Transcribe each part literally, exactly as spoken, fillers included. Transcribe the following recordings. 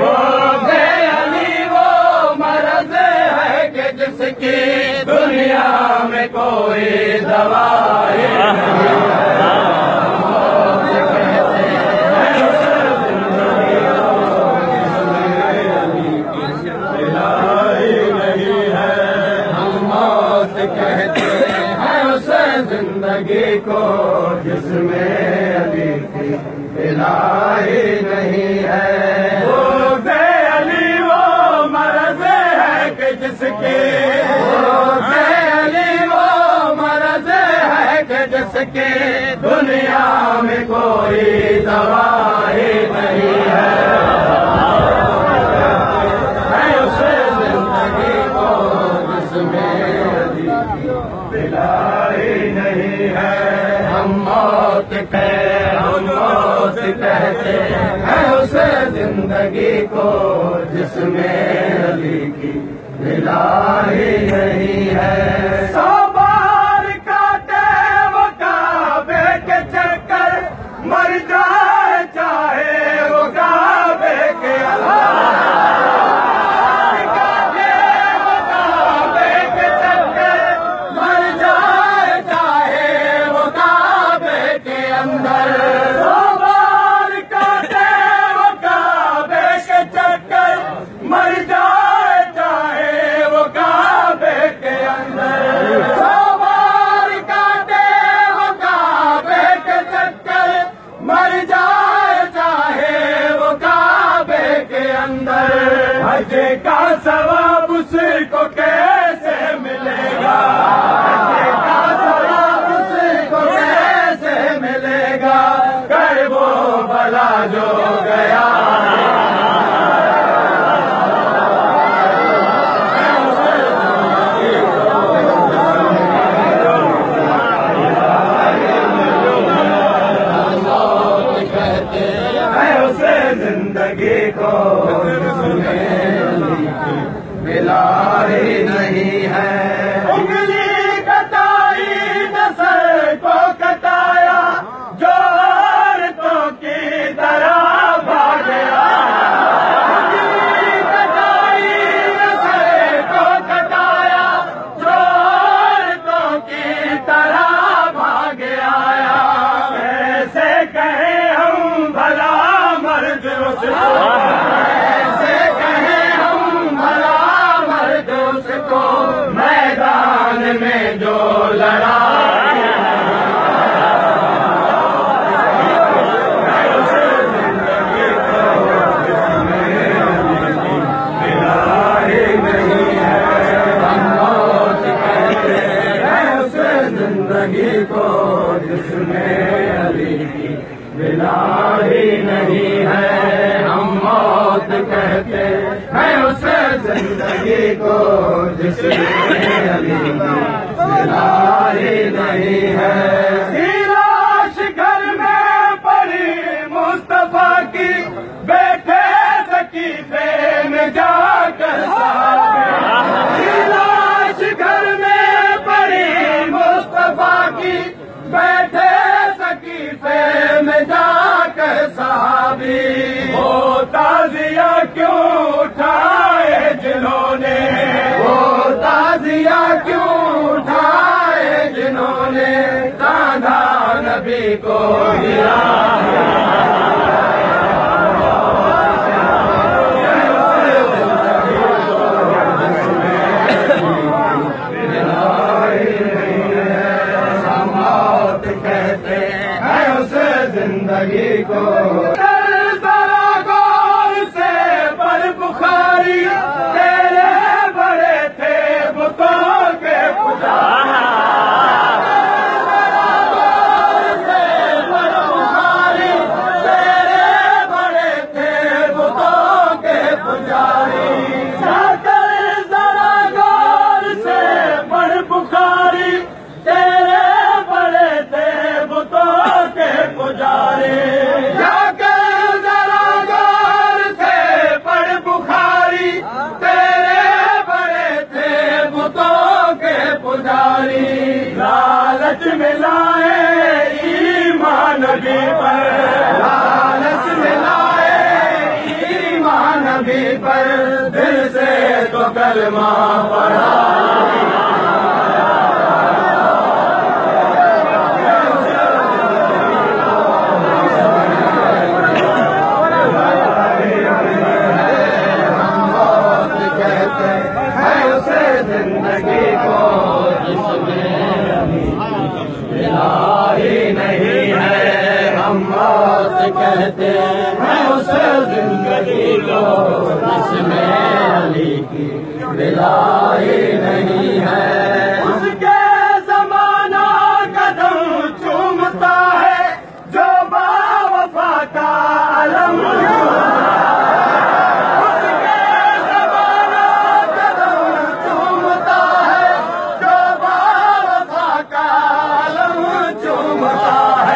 علی وہ مرض ہے کہ جس کی دنیا میں کوئی دوا زندگی کو جس میں علی کی الہی نہیں ہے بغض علی وہ مرض ہے کہ جس کی بغض علی وہ مرض ہے کہ جس کی دنیا میں کوئی دوا ہی نہیں ہے اسے زندگی کو جس میں علی کی الہی نہیں ہے ہم موت کہ ہم موت کہتے ہیں اسے زندگی کو جس میں علی کی الہی نہیں ہے سو بار کاٹے وہ کعبے کے چکر مر جائے چاہے وہ کعبے کے اللہ حج کا ثواب اس کو کیسے ملے گا حج کا ثواب اس کو کیسے ملے گا کر وہ بلا جو گیا زندگی کو الہی نہیں ہے انگلی کٹائی نسل کو کٹایا جو عورتوں کی طرح بھاگیا انگلی کٹائی نسل کو کٹایا جو عورتوں کی طرح بھاگیا ایسے کہیں ہم بھلا مرد اس ایسے کہیں ہم بھلا مرد اس کو میدان میں جو لڑا زندگی کو جس میں الہی نہیں ہے ہم موت کہتے ہیں اسے زندگی کو جس میں علی کی الہی نہیں ہے ہم موت کہتے ہیں اسے زندگی کو جس میں علی کی الہی نہیں ہے لاش گھر میں پڑی مصطفیٰ کی بیٹھے سکیفے میں جا کر لاش گھر میں پڑی مصطفیٰ کی بیٹھے سکیفے میں جا کر صحابی وہ تازیہ کیوں اٹھائے جنہوں نے وہ تازیہ کیوں اٹھائے جنہوں نے کاندھا نبی کو گرا زندگی کو ذرا غور سے پر بخاری تیرے بڑے تھے بتوں کے پجاری ذرا غور سے پر بخاری تیرے بڑے تھے بتوں کے پجاری ذرا غور سے پر بخاری تیرے بڑے تھے بتوں کے پجاری جا کر ذرا غور سے پڑھ بخاری تیرے بڑے تھے بتوں کے پجاری لالچ ملائے ایمان نبی پر لالچ ملائے ایمان سے تو کلمہ پڑھا کہتے ہیں اس زندگی کو جس میں علی کی بلا ہی نہیں ہے. اس کے زمانہ قدم چومتا ہے جو با وفا کا علم اس کے زمانہ قدم چومتا ہے جو با وفا کا علم چومتا ہے.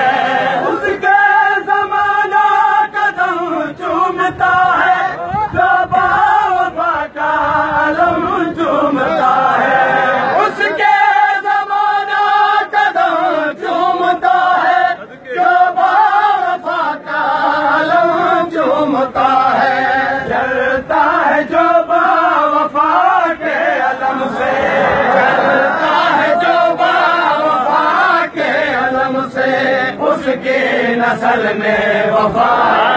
چومتا ہے جو با وفا کا علم چومتا ہے. اس کے زمانہ قدم چومتا ہے جو با وفا کا علم چومتا ہے. جلتا ہے جو با وفا کے علم سے جلتا ہے جو با وفا کے علم سے اس کی نسل میں وفا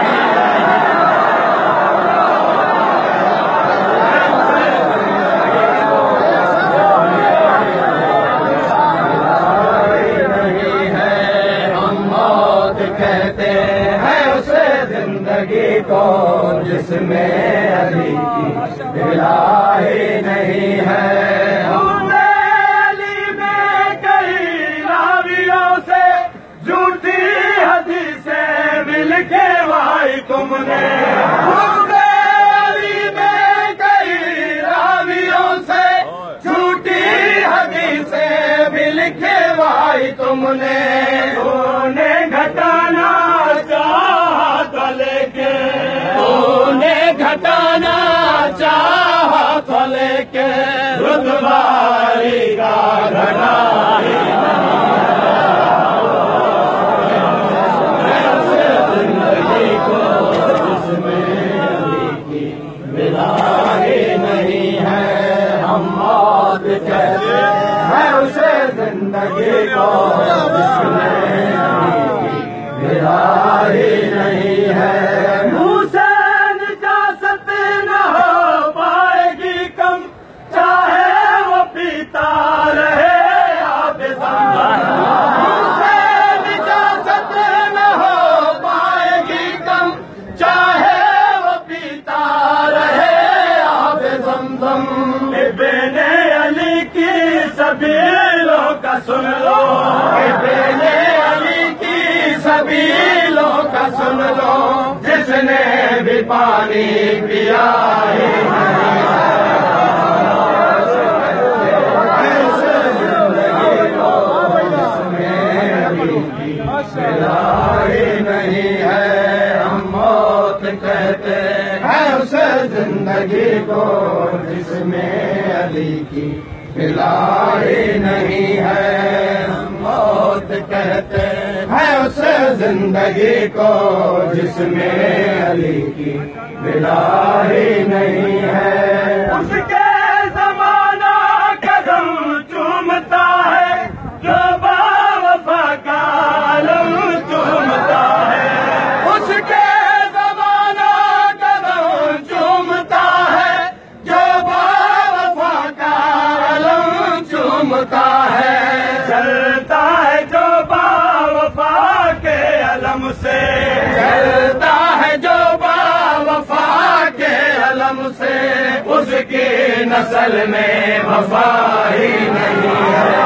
کو جس میں علی کی بلا ہی نہیں ہے. علی میں کئی راویوں سے جھوٹی حدیثیں مل کے وائی تم نے. علی میں کئی راویوں سے جھوٹی حدیثیں مل کے وائی تم نے. تو نے گھٹانا گھٹانا چاہا تھا لیکن رتباری کا گھٹا زندگی کو جس میں علی کی بلا ہی نہیں ہے. ہم موت کہتے ہیں اسے زندگی کو جس میں علی کی بلا ہی نہیں ہے. ابن علی کی سبیلوں کا سن لو ابن علی کی سبیلوں کا سن لو جس نے بھی پانی پیا ہی نہیں زندگی کو جس میں علی کی بلا ہی نہیں ہے. ہم موت کہتے ہیں اس زندگی کو جس میں علی کی بلا ہی نہیں ہے. موت کہتے ہیں اس زندگی کو جس میں علی کی بلا ہی نہیں ہے. اس کے زمانہ قدم چومتا ہے جو با وفا کا علم چومتا ہے. اس کے چلتا ہے جو با وفا کے علم سے چلتا ہے جو با وفا کے علم سے اس کی نسل میں وفا ہی نہیں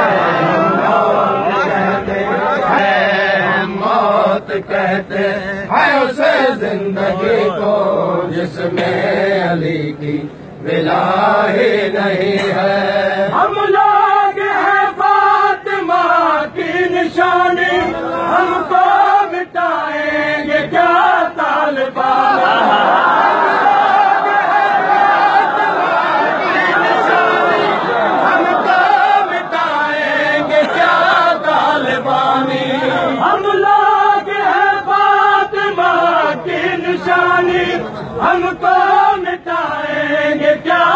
ہے. موت کہتے ہیں اس زندگی کو جس میں علی کی بلا ہی نہیں ہے. ہم لوگ ہیں فاطمہ کی نشانی ہم کو مٹائیں گے کیا طالبان. ہم لوگ ہیں فاطمہ کی نشانی ہم کو مٹائیں گے کیا طالبانی. ہم لوگ ہیں فاطمہ کی نشانی ہم کو مٹائیں گے کیا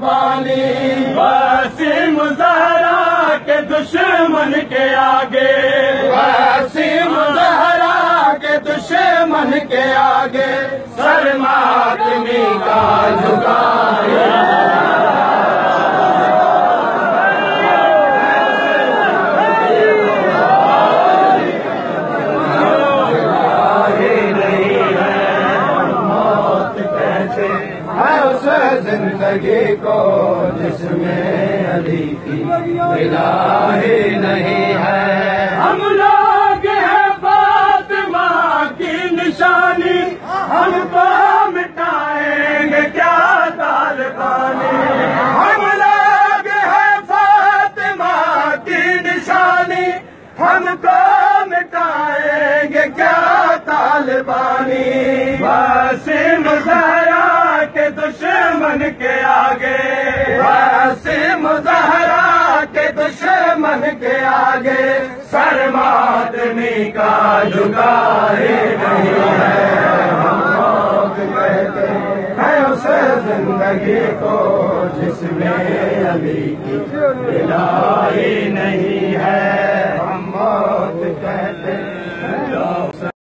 قربانی وسیم زہرا کے دشمن کے آگے وسیم زہرا کے دشمن کے آگے سر ماتمی کا جھکائے زندگی کو جس میں علی کی ملا ہی نہیں ہے ہم لوگ ہیں فاطمہ کی نشانی ہم کو مٹائیں گے کیا طالبانی ہم لوگ ہیں فاطمہ کی نشانی ہم کو مٹائیں گے کیا طالبانی وسیم زہرا کے دشمن کے آگے وسیم زہرا کے دشمن کے آگے سر ماتمی کا جھکائے نہیں ہے ہم لوگ کہتے ہیں اس زندگی کو جس میں علی کی ملا ہی نہیں ہے ہم موت کہتے ہیں